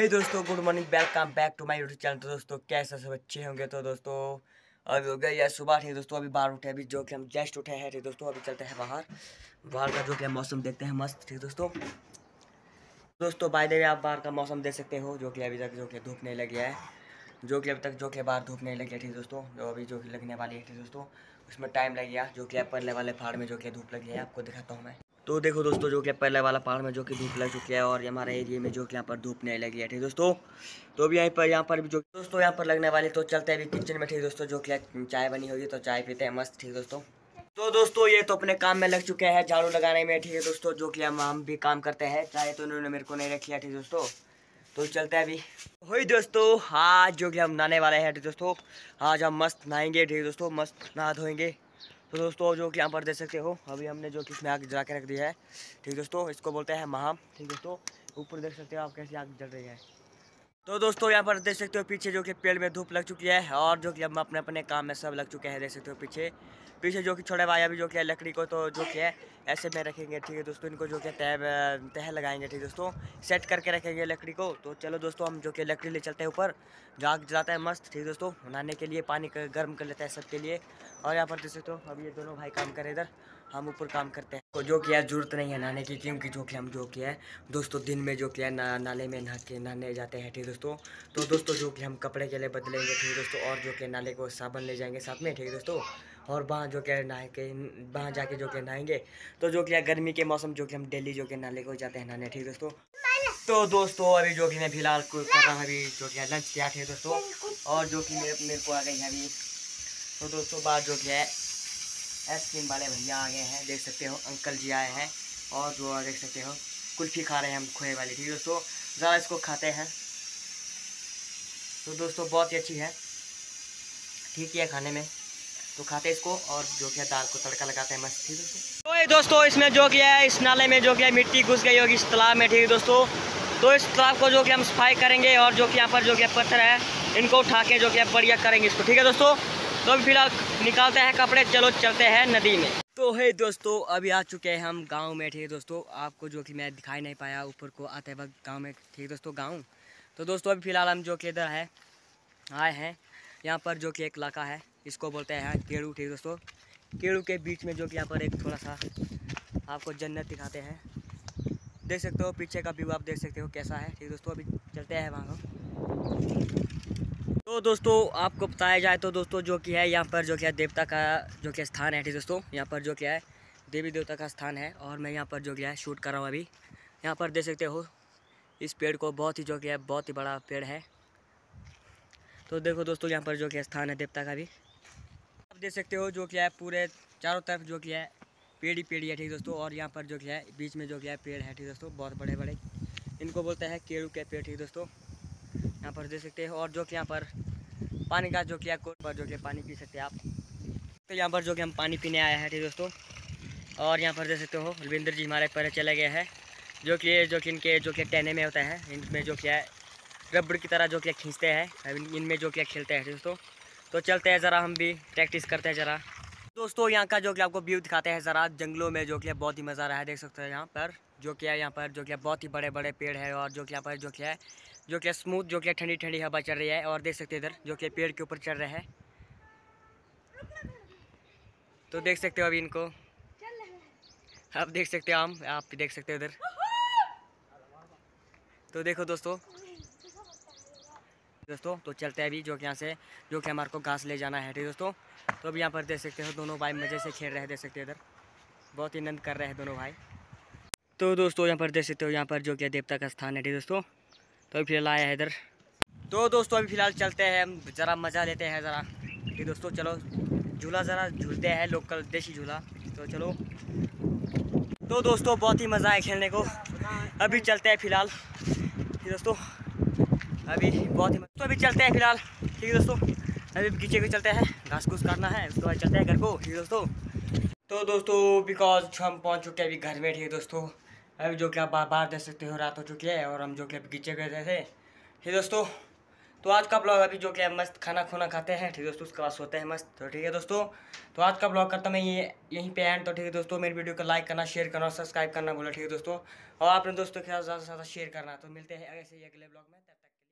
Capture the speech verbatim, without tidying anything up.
हे दोस्तों, good morning, welcome back to my YouTube channel. तो दोस्तों कैसे सब अच्छे होंगे। तो दोस्तों अभी हो गया या सुबह थी दोस्तों, अभी बाहर उठे, अभी जो कि हम जस्ट उठे हैं। ठीक दोस्तों, अभी चलते हैं बाहर, बाहर का जो कि मौसम देखते हैं मस्त। ठीक दोस्तों दोस्तों बाय द वे आप बाहर का मौसम देख सकते हो, जो कि अभी तक जो कि धूप नहीं लगी है, जो कि अभी तक जो कि बाहर धूप नहीं लगी है। ठीक दोस्तों, जो अभी जो कि लगने वाली है। ठीक दोस्तों, उसमें टाइम लग गया, जो कि पहले वाले पहाड़ में जो कि धूप लगी है, आपको दिखाता हूँ मैं। तो देखो दोस्तों, जो कि पहले वाला पहाड़ में जो कि धूप लग चुकी है, और हमारे एरिया में जो कि यहाँ पर धूप नहीं लगी है। ठीक दोस्तों, तो अभी यहीं पर यहाँ पर भी जो दोस्तों यहाँ पर लगने वाली, तो चलते हैं अभी किचन में। ठीक दोस्तों, जो कि चाय बनी होगी तो चाय पीते हैं मस्त। ठीक दोस्तों, तो दोस्तों ये तो अपने काम में लग चुके हैं, झाड़ू लगाने में। ठीक है दोस्तों, जो कि हम हम भी काम करते हैं, चाय तो उन्होंने मेरे को नहीं रखी है। ठीक दोस्तों, तो चलते हैं अभी। वही दोस्तों, आज जो कि हम नहाने वाले हैं। ठीक दोस्तों, आज हम मस्त नहाएंगे। ठीक दोस्तों, मस्त नहा धोएंगे। तो दोस्तों जो कि यहाँ पर देख सकते हो, अभी हमने जो कि इसमें आग जला के रख दी है। ठीक दोस्तों, इसको बोलते हैं महाम। ठीक दोस्तों, ऊपर देख सकते हो आप कैसी आग जल रही है। तो दोस्तों यहाँ पर देख सकते हो पीछे जो कि पेड़ में धूप लग चुकी है, और जो कि हम अपने अपने काम में सब लग चुके हैं। देख सकते हो पीछे पीछे जो कि छोटे भाई अभी जो कि है लकड़ी को तो जो कि है ऐसे में रखेंगे। ठीक है दोस्तों, इनको जो कि तह तह लगाएंगे। ठीक दोस्तों, सेट करके रखेंगे लकड़ी को। तो चलो दोस्तों, हम जो कि लकड़ी ले चलते हैं ऊपर, जाग जलाते हैं मस्त। ठीक दोस्तों, नहाने के लिए पानी गर्म कर लेते हैं सबके लिए। और यहाँ पर देख सकते हो अभी ये दोनों भाई काम करें, इधर हम ऊपर काम करते हैं। तो जो कि यार जरूरत नहीं है नहाने की, क्योंकि जो कि हम जो कि है दोस्तों दिन में जो कि है ना नाले में नहा के नहाने जाते हैं। ठीक दोस्तों, तो दोस्तों जो कि हम कपड़े के लिए बदलेंगे। ठीक दोस्तों, और जो कि नाले को साबुन ले जाएंगे साथ में। ठीक दोस्तों, और वहाँ जो कि नहा के वहाँ जाके जो कि नहाएंगे। तो जो कि है गर्मी के मौसम जो कि हम डेली जो कि नाले को जाते हैं नहाने। ठीक दोस्तों, तो दोस्तों अभी जो कि मैं फिलहाल कर रहा हूँ अभी जो कि लंच किया। ठीक दोस्तों, और जो कि मेरे मेरे को आ गई है अभी। तो दोस्तों बाद जो कि है आइसक्रीम वाले भैया आ गए हैं, देख सकते हो अंकल जी आए हैं, और जो देख सकते हो कुल्फी खा रहे हैं हम खोए वाली। ठीक दोस्तों, ज़रा इसको खाते हैं। तो दोस्तों बहुत ही अच्छी है, ठीक है खाने में, तो खाते इसको, और जो कि दाल को तड़का लगाते हैं मस्त। ठीक दोस्तों, तो ये दोस्तों इसमें जो कि है इस नाले में जो कि है मिट्टी घुस गई होगी इस तालाब में। ठीक है दोस्तों, तो इस तालाब को जो कि हम सफाई करेंगे, और जो कि यहाँ पर जो कि पत्थर है इनको उठा के जो कि बढ़िया करेंगे इसको। ठीक है दोस्तों, तो अभी फिलहाल निकालते हैं कपड़े, चलो चलते हैं नदी में। तो है दोस्तों, अभी आ चुके हैं हम गांव में। ठीक है दोस्तों, आपको जो कि मैं दिखाई नहीं पाया ऊपर को आते वक्त गांव में। ठीक है दोस्तों, गांव। तो दोस्तों अभी फिलहाल हम जो कि इधर है आए हैं, यहाँ पर जो कि एक इलाका है, इसको बोलते हैं केड़ू। ठीक दोस्तों, केड़ू के बीच में जो कि यहाँ पर एक थोड़ा सा आपको जन्नत दिखाते हैं, देख सकते हो पीछे का व्यू आप देख सकते हो कैसा है। ठीक दोस्तों, अभी चलते हैं वहाँ। तो दोस्तों आपको बताया जाए तो दोस्तों जो कि है यहाँ पर जो कि है देवता का जो कि स्थान है। ठीक दोस्तों, यहाँ पर जो क्या है देवी देवता का स्थान है, और मैं यहाँ पर जो क्या है शूट कर रहा हूँ अभी। यहाँ पर देख सकते हो इस पेड़ को, बहुत ही जो कि है बहुत ही बड़ा पेड़ है। तो देखो दोस्तों, यहाँ पर जो कि स्थान है देवता का भी आप देख सकते हो, जो कि है पूरे चारों तरफ जो कि है पेड़ ही पेड़ है। ठीक दोस्तों, और यहाँ पर जो कि है बीच में जो कि है पेड़ है। ठीक दोस्तों, बहुत बड़े बड़े, इनको बोलते हैं केड़ू के पेड़। ठीक दोस्तों, यहाँ पर देख सकते हो, और जो कि यहाँ पर पानी का जो कि है कोट पर जो कि पानी पी सकते हैं आप। तो यहाँ पर जो कि हम पानी पीने आए हैं। ठीक दोस्तों, और यहाँ पर देख सकते हो रविंद्र जी हमारे पहले चले गए हैं, जो कि जो कि इनके जो कि टहने में होता है, इनमें जो कि है रबड़ की तरह जो कि खींचते हैं, इनमें जो कि खेलते हैं। दोस्तों, तो चलते हैं ज़रा हम भी प्रैक्टिस करते हैं ज़रा। दोस्तों यहाँ का जो कि आपको व्यू दिखाते हैं ज़रा, जंगलों में जो कि बहुत ही मज़ा आ रहा है। देख सकते हैं यहाँ पर जो कि है यहाँ पर जो कि बहुत ही बड़े बड़े पेड़ है, और जो कि यहाँ पर जो कि है जो कि स्मूथ जो कि ठंडी ठंडी हवा चल रही है, और देख सकते हैं इधर जो कि पेड़ के ऊपर चढ़ रहे हैं। तो देख सकते हो अभी इनको, आप देख सकते हो, हम आप देख सकते हो इधर। तो देखो दोस्तों दोस्तों तो चलते हैं अभी जो कि यहाँ से जो कि हमारे को घास ले जाना है। ठीक दोस्तों, तो अभी यहाँ पर देख सकते हो दोनों भाई मज़े से खेल रहे हैं, देख सकते हो इधर बहुत ही आनंद कर रहे हैं दोनों भाई। तो दोस्तों यहाँ पर देख सकते हो यहाँ पर जो कि देवता का स्थान है। ठीक दोस्तों, तो अभी फिलहाल आया है इधर। तो दोस्तों अभी फ़िलहाल चलते हैं हम, ज़रा मज़ा लेते हैं ज़रा। ठीक दोस्तों, चलो झूला ज़रा झूलते हैं, लोकल देसी झूला। तो चलो, तो दोस्तों बहुत ही मज़ा है खेलने को, अभी चलते हैं फ़िलहाल। ठीक दोस्तों, अभी बहुत ही तो अभी चलते हैं फ़िलहाल। ठीक है दोस्तों, अभी बगीचे को चलते हैं, घास घूस काटना है, उसके बाद चलते हैं घर को। ठीक है दोस्तों, तो दोस्तों बिकॉज हम पहुंच चुके हैं अभी घर में। ठीक है दोस्तों, अभी जो कि आप बार बार देख सकते हो रात हो चुकी है, और हम जो कि बगीचे गए थे। ठीक दोस्तों, तो आज का ब्लॉग अभी जो कि मस्त खाना खुना खाते हैं, ठीक है दोस्तों, उसके बाद सोते हैं मस्त। तो ठीक है दोस्तों, तो आज का ब्लॉग करता मैं ये यहीं पे एंड। तो ठीक है दोस्तों, मेरी वीडियो को लाइक करना, शेयर करना, सब्सक्राइब करना बोला, ठीक है दोस्तों, और अपने दोस्तों के साथ ज़्यादा से ज़्यादा शेयर करना। तो मिलते हैं ऐसे ही अगले ब्लॉग में, तब तक।